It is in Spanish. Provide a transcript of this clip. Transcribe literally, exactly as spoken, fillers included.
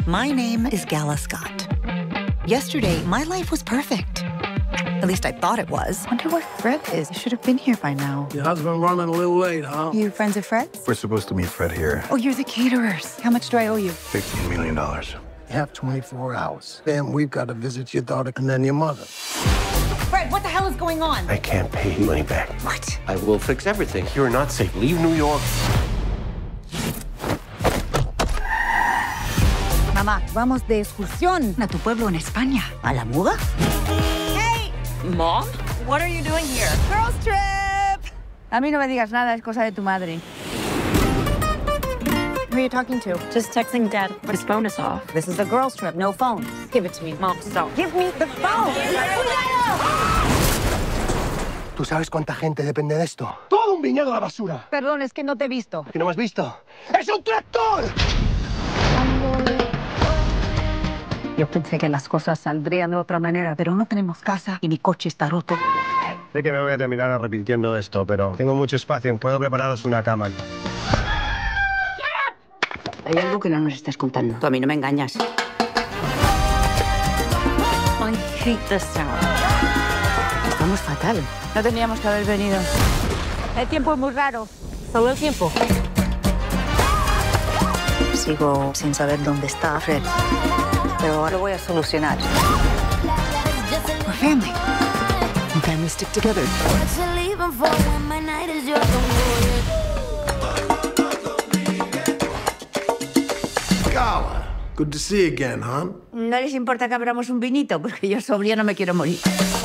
My name is Gala Scott. Yesterday, my life was perfect. At least I thought it was. Wonder where Fred is. He should have been here by now. Your husband running a little late, huh? You friends of Fred's? We're supposed to meet Fred here. Oh, you're the caterers. How much do I owe you? fifteen million dollars. You have twenty-four hours. Then we've got to visit your daughter and then your mother. Fred, what the hell is going on? I can't pay you money back. What? I will fix everything. You're not safe. Leave New York. Mamá, vamos de excursión a tu pueblo en España. ¿A la muga? Hey! Mom? What are you doing here? Girls trip! A mí no me digas nada, es cosa de tu madre. Who are you talking to? Just texting Dad, but his phone is off. This is a girls trip, no phones. Give it to me. Mom, stop. Give me the phone! ¿Tú sabes cuánta gente depende de esto? ¡Todo un viñedo a la basura! Perdón, es que no te he visto. ¿Que no me has visto? ¡Es un tractor! Yo pensé que las cosas saldrían de otra manera, pero no tenemos casa y mi coche está roto. Sé que me voy a terminar arrepintiendo de esto, pero tengo mucho espacio. Puedo prepararos una cama. Hay algo que no nos estás contando. Tú a mí no me engañas. I hate this town. Estamos fatal. No teníamos que haber venido. El tiempo es muy raro. Solo el tiempo. Sigo sin saber dónde está Fred. Pero ahora lo voy a solucionar. We're family. And families stick together. Gala, good to see you again, huh? ¿No les importa que abramos un vinito? Porque yo sobria no me quiero morir.